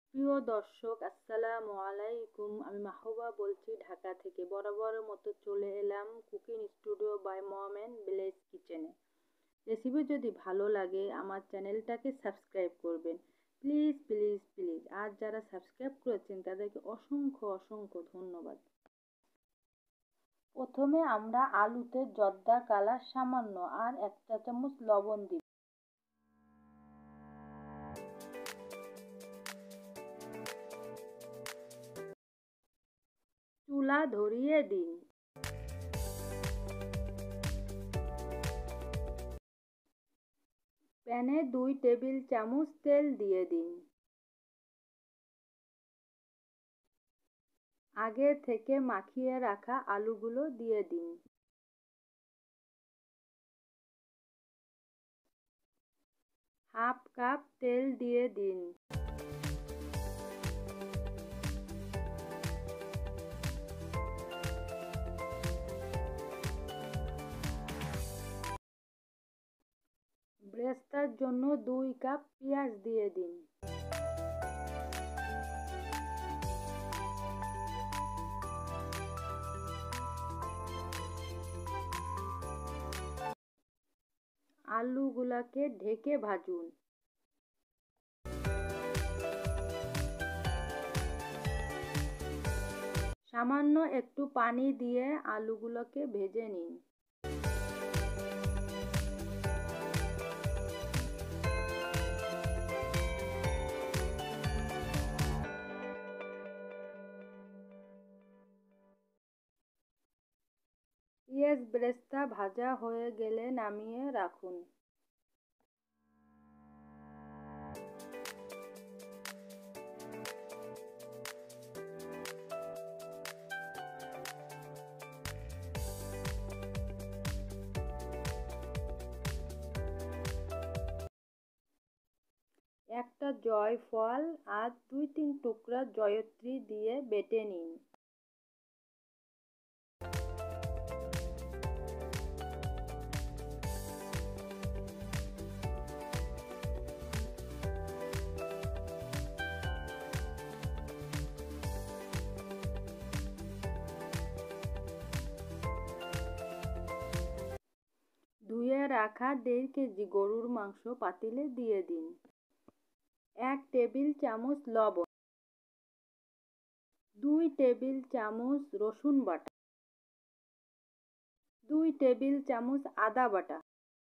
প্রিয় দর্শক, আসসালামু আলাইকুম। আমি মাহবুবা বলছি ঢাকা থেকে। বরাবরের মতো চলে এলাম cooking studio by mom and village কিচেনে। রেসিপি যদি ভালো লাগে আমার চ্যানেলটাকে সাবস্ক্রাইব করবেন, প্লিজ প্লিজ প্লিজ। আর যারা সাবস্ক্রাইব করেছেন তাদেরকে অসংখ্য অসংখ্য ধন্যবাদ। প্রথমে আমরা আলুতে জর্দা কালার সামান্য আর 1 চা চামচ লবণ দিব। চুলা ধরিয়ে দিন। প্যানে 2 টেবিল চামচ তেল দিয়ে দিন। আগে থেকে মাখিয়ে রাখা আলুগুলো দিয়ে দিন। হাফ কাপ তেল দিয়ে দিন। ব্রেস্তার জন্য 2 কাপ পেঁয়াজ দিয়ে দিন। আলুগুলাকে ঢেকে ভাজুন। সামান্য একটু পানি দিয়ে আলুগুলোকে ভেজে নিন। পেঁয়াজ ব্রেস্তা ভাজা হয়ে গেলে নামিয়ে রাখুন। একটা জয়ফল আর 2-3 টুকরা জয়ত্রী দিয়ে বেটে নিন। ধুয়ে রাখা 1.5 কেজি গরুর মাংস পাতিলে দিয়ে দিন। 1 টেবিল চামচ লবণ, 2 টেবিল চামচ রসুন বাটা, 2 টেবিল চামচ আদা বাটা,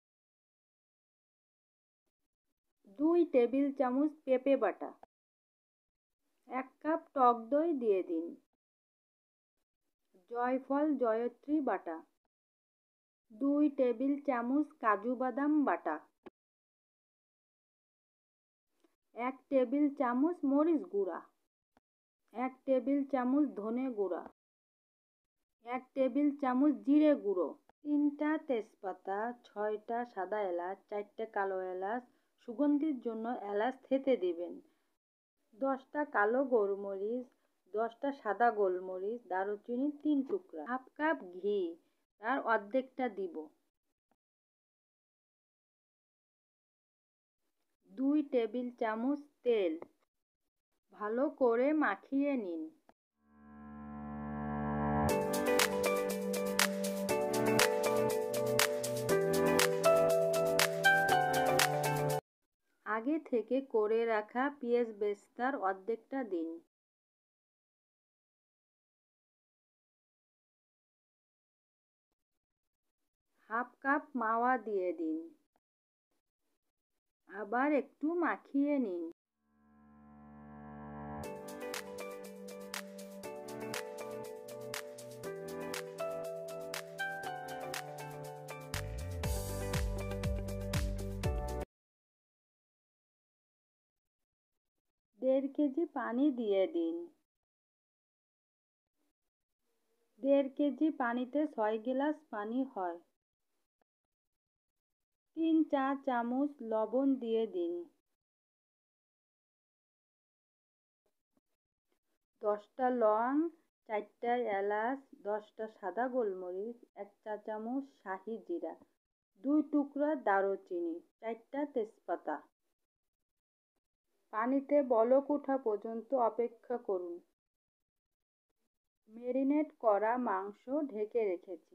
2 টেবিল চামচ পেঁপে বাটা, 1 কাপ টক দই দিয়ে দিন। জয়ফল জয়ত্রী বাটা, 2 টেবিল চামচ কাজু বাদাম বাটা, 1 টেবিল চামচ মরিচ গুঁড়া, 1 টেবিল চামচ ধনে গুঁড়া, 1 টেবিল চামচ জিরে গুঁড়ো, 3টা তেজপাতা, 6টা সাদা এলাচ, 4টে কালো এলাচ, সুগন্ধির জন্য এলাচ থেতে দিবেন, 10টা কালো গোলমরিচ, 10টা সাদা গোলমরিচ, দারুচিনি 3 টুকরা, হাফ কাপ ঘি, তার অর্ধেকটা দিব, 2 টেবিল চামচ তেল। ভালো করে মাখিয়ে নিন। আগে থেকে করে রাখা পেঁয়াজ বেরেস্তার অর্ধেকটা দিন। হাফ কাপ মাওয়া দিয়ে দিন। আবার একটু মাখিয়ে নিন। দেড় কেজি পানি দিয়ে দিন। 1.5 কেজি পানিতে 6 গ্লাস পানি হয়। 3 চা চামচ লবণ দিয়ে দিন। 10টা লং, 4টা এলাচ, 10টা সাদা গোলমরিচ, 1 চা চামচ শাহি জিরা, 2 টুকরা দারুচিনি, 4টা তেজপাতা। পানিতে বলক ওঠা পর্যন্ত অপেক্ষা করুন। ম্যারিনেট করা মাংস ঢেকে রেখেছি।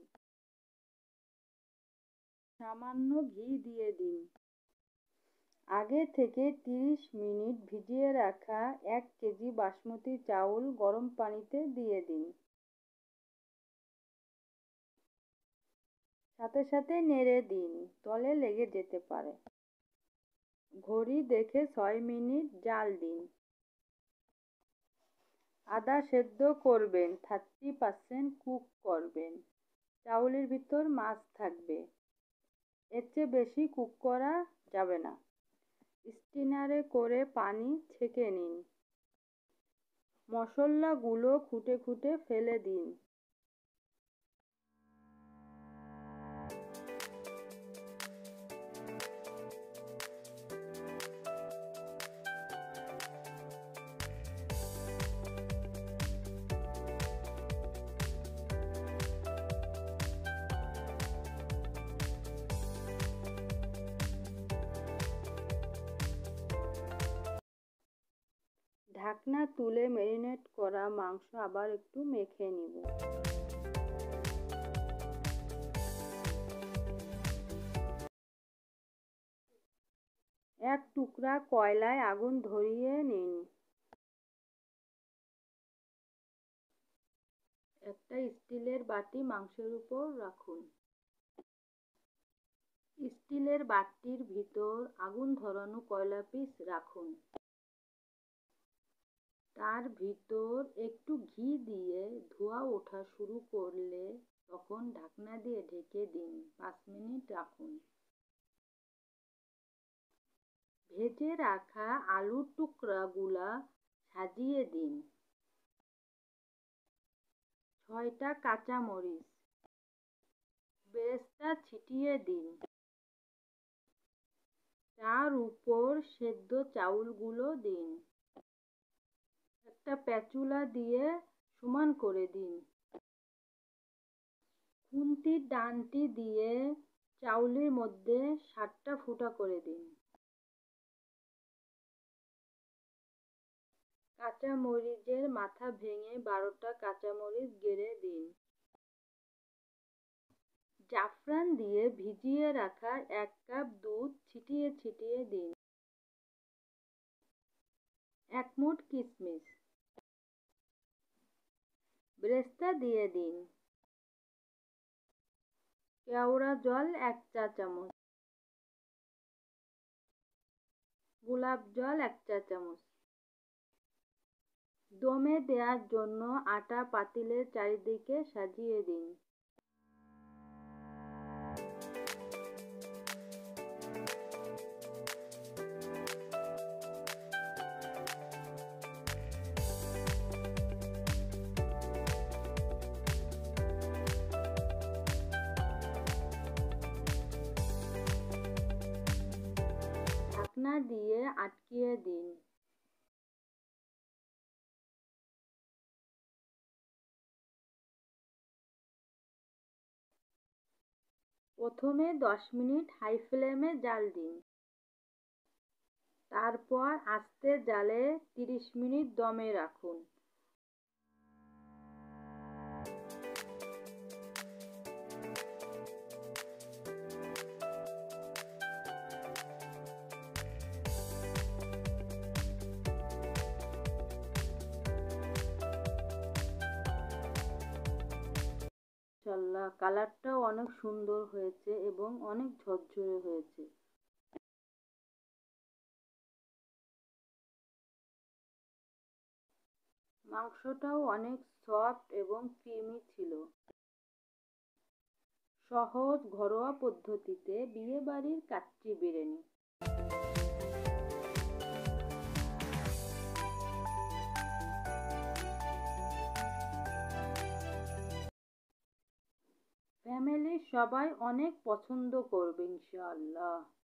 সামান্য ঘি দিয়ে দিন। আগে থেকে 30 মিনিট ভিজিয়ে রাখা 1 কেজি বাসমতি চাউল গরম পানিতে দিয়ে দিন। সাথে সাথে নেড়ে দিন, তলে লেগে যেতে পারে। ঘড়ি দেখে 6 মিনিট জাল দিন। আদা সেদ্ধ করবেন, 30% কুক করবেন। চাউলের ভিতর মাছ থাকবে, এর চেয়ে বেশি কুক করা যাবে না। স্ট্রেনারে করে পানি ছেঁকে নিন। মশলাগুলো খুঁটে খুঁটে ফেলে দিন। ঢাকনা তুলে ম্যারিনেট করা মাংস আবার একটু মেখে নিব। এক টুকরা কয়লায় আগুন ধরিয়ে নিন। একটা স্টিলের বাটি মাংসের উপর রাখুন। স্টিলের বাটির ভিতর আগুন ধরানো কয়লা পিস রাখুন। তার ভিতর একটু ঘি দিয়ে ধোঁয়া ওঠা শুরু করলে তখন ঢাকনা দিয়ে ঢেকে দিন। 5 মিনিট রাখুন। ভেজে রাখা আলুর টুকরাগুলা সাজিয়ে দিন। 6টা কাঁচামরিচ বেরেস্তা ছিটিয়ে দিন। তার উপর সেদ্ধ চাউলগুলো দিন। একটা স্প্যাচুলা দিয়ে সমান করে দিন। খুন্তির ডান্ডি দিয়ে চাউলের মধ্যে 7টা ফুটা করে দিন। কাঁচামরিচের মাথা ভেঙে 12টা কাঁচামরিচ গেড়ে দিন। জাফরান দিয়ে ভিজিয়ে রাখা 1 কাপ দুধ ছিটিয়ে ছিটিয়ে দিন। 1 মুঠ কিশমিশ। বেরেস্তা দিয়ে দিন। কেওড়া জল 1 চা চামচ। গোলাপ জল 1 চা চামচ। দমে দেওয়ার জন্য আটা পাতিলের চারিদিকে সাজিয়ে দিন। ঢাকনা দিয়ে আটকিয়ে দিন। প্রথমে 10 মিনিট হাই ফ্লেমে জাল দিন। তারপর আস্তে জালে 30 মিনিট দমে রাখুন। মাশাআল্লাহ, কালারটাও অনেক সুন্দর হয়েছে এবং অনেক ঝরঝরে হয়েছে। মাংসটাও অনেক সফট এবং ক্রিমি ছিল। সহজ ঘরোয়া পদ্ধতিতে বিয়েবাড়ির কাচ্চি বিরিয়ানি। ফ্যামিলির সবাই অনেক পছন্দ করবে ইনশাআল্লাহ।